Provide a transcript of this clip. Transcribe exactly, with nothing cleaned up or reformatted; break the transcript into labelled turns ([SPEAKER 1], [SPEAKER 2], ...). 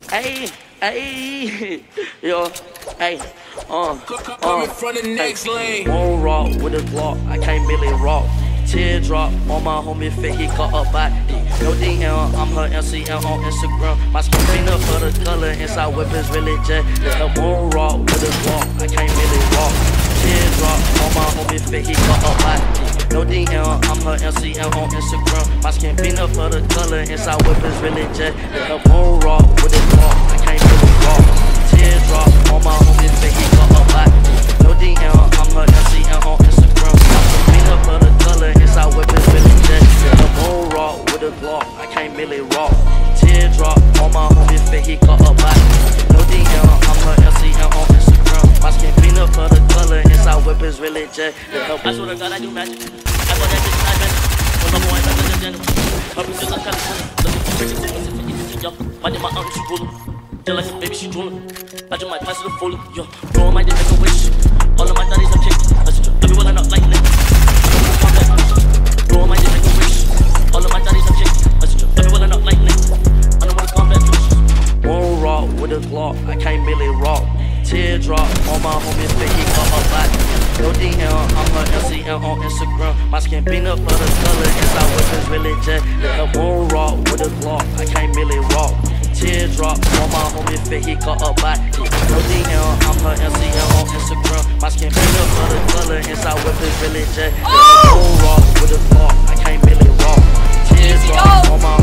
[SPEAKER 1] Hey, hey, yo, hey, uh,
[SPEAKER 2] Coming
[SPEAKER 1] uh,
[SPEAKER 2] from the next lane.
[SPEAKER 1] Won't rock with a Glock, I can't really rock. Teardrop on my homie fit, he caught up by no D M, I'm her M C M on Instagram. My skin peanut for the color, inside whip is really jet. Yeah, won't rock with a Glock, I can't really rock. Teardrop on my homie fit, he caught up by no D M, I'm her M C M on Instagram. My skin peanut for the color, inside whip is really jet. Yeah, won't rock with a Glock, I can't really rock. Teardrop on my homie fit, he caught up by no D M, I'm her M C M on Instagram. My skin peanut for the color, inside whip is really jet. Yeah, won't rock with a Glock, I can't really rock. Teardrop on my homie fit, he caught up by no D M, I'm her M C M on Instagram. My skin peanut for the color, inside whip is really jet. Yeah, I swear to God I do magic. I bought that bitch, I bet. When my boy back in the den, her bitches are California. Looking for bitches, looking for fifty, yo. I did my aunt, she coolin'. Just like a baby, she drooling. I just might pass it a fully, yo. Blowing my dick, make a wish. All of my daddies are kicked. Everyone I know like Nick. Blowing my dick, make a wish. All of my daddies are kicked. Everyone I know like Nick. I don't wanna combat fish. Won't rock with a Glock, I can't really rock. Teardrop on my homie fit, he caught up by no D M, I'm her M C M on Instagram. My skin peanut for the color, inside whip is really jet. Yeah, won't rock with a Glock, I can't really rock. Teardrop on my homie fit, he caught up by no D M, I'm her M C M on Instagram. My skin peanut for the color, inside whip is really jet. Yeah, won't rock with a Glock, I can't really rock. Teardrop on my